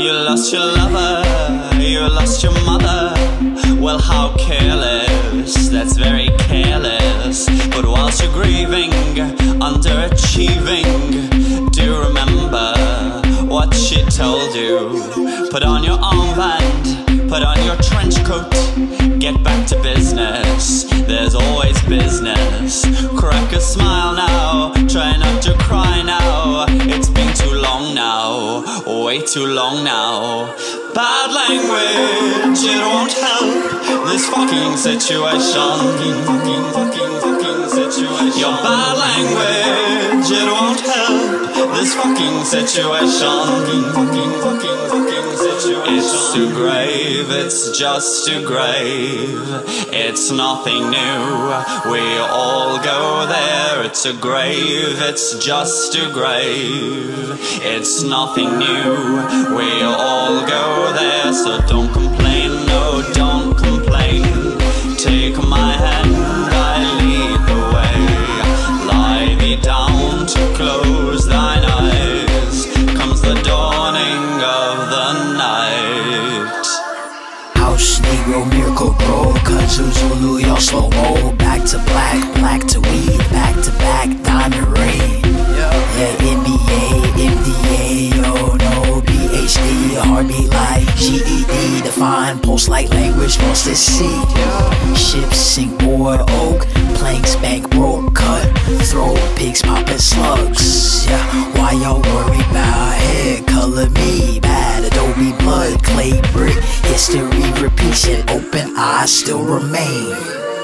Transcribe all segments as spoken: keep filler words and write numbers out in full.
You lost your lover, you lost your mother. Well, how careless, that's very careless. But whilst you're grieving, underachieving, do remember what she told you. Put on your armband, put on your trench coat, get back to business, there's always business. Crack a smile now, try not to cry now. It's been too long now, way too long now. Bad language, it won't help this fucking situation. Fucking, fucking, fucking situation. Your bad language, it won't help this fucking situation. Fucking, fucking, fucking situation. It's too grave, it's just too grave. It's nothing new, we all go there. It's a grave, it's just too grave. It's nothing new, we all go there. So don't complain, no, don't complain. Take my hand, I lead the way. Lie thee down to close thine eyes. Comes the dawning of the night. House Negro, Miracle Grow, Kudzu Zulu, y'all slow mo. Back to black, black to weed, back to back, diamond ring. Yeah, N B A, M D A, yo, no, P H D, heartbeat like G E D, define pulse like language, wants to see. Ships sink board oak, planks bank broke, cut, throw pigs popping slugs. Yeah, why y'all worry about hair color? Me bad, adobe blood, clay brick, history repeats and open eyes still remain.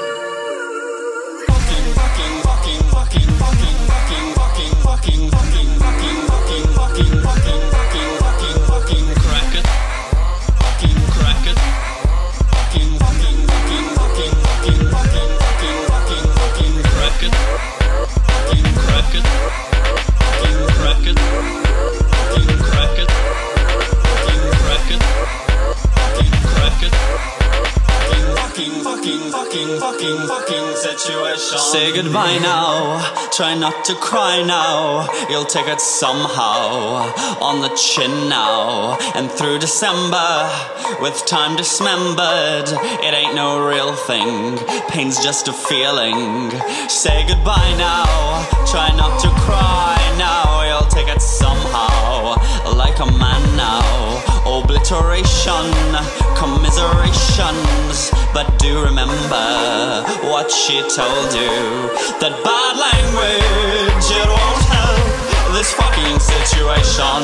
Say goodbye now, try not to cry now. You'll take it somehow, on the chin now. And through December, with time dismembered, it ain't no real thing, pain's just a feeling. Say goodbye now, try not to cry now. You'll take it somehow, like a man now. Obliteration, commiserations, but do remember what she told you. That bad language, it won't help this fucking situation.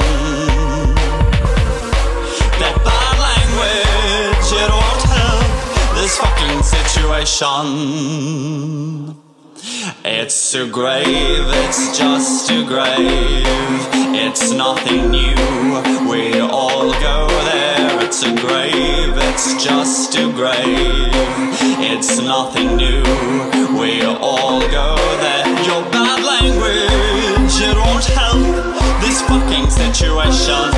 That bad language, it won't help this fucking situation. It's too grave, it's just too grave. It's nothing new, we all go there. It's a grave, it's just too grave. It's nothing new, we all go there. Your bad language, it won't help this fucking situation.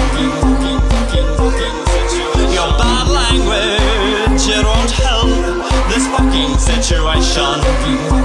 Your bad language, it won't help this fucking situation.